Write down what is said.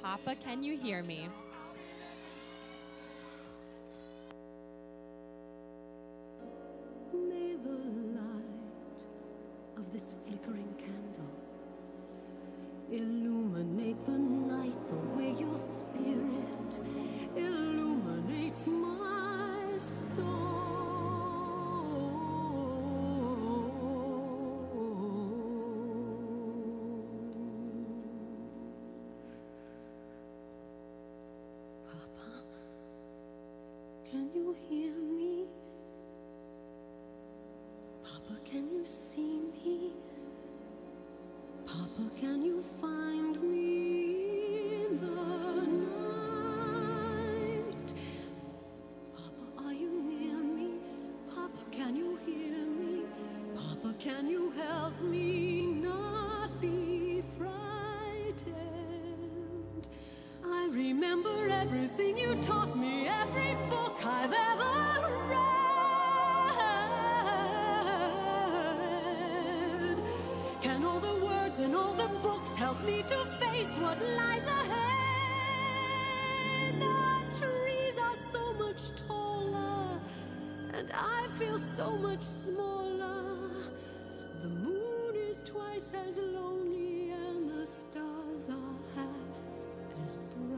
Papa, Can You Hear Me? May the light of this flickering candle illuminate the night the way your spirit illuminates my soul. Papa, can you hear me? Papa, can you see me? Papa, can you find me in the night? Papa, are you near me? Papa, can you hear me? Papa, can you help me not be frightened? I remember everything you taught me, every book I've ever read. Can all the words and all the books help me to face what lies ahead? The trees are so much taller, and I feel so much smaller. The moon is twice as lonely, and the stars are half as bright.